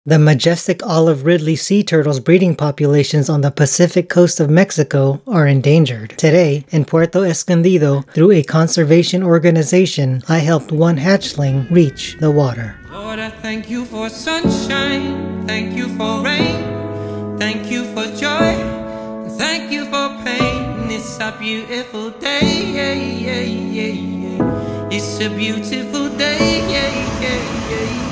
The majestic olive Ridley sea turtles breeding populations on the Pacific coast of Mexico are endangered. Today, in Puerto Escondido, through a conservation organization, I helped one hatchling reach the water. Lord, I thank you for sunshine, thank you for rain, thank you for joy, thank you for pain. It's a beautiful day, it's a beautiful day,